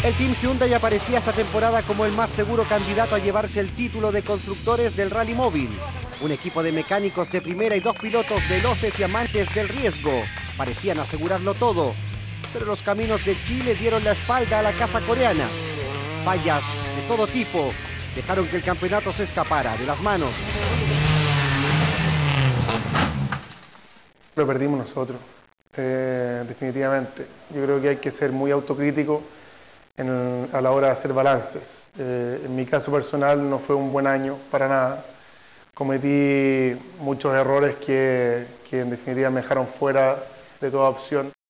El Team Hyundai aparecía esta temporada como el más seguro candidato a llevarse el título de constructores del Rally Móvil. Un equipo de mecánicos de primera y dos pilotos veloces y amantes del riesgo. Parecían asegurarlo todo, pero los caminos de Chile dieron la espalda a la casa coreana. Fallas de todo tipo dejaron que el campeonato se escapara de las manos. Lo perdimos nosotros, definitivamente. Yo creo que hay que ser muy autocrítico a la hora de hacer balances. En mi caso personal no fue un buen año para nada. Cometí muchos errores que en definitiva me dejaron fuera de toda opción.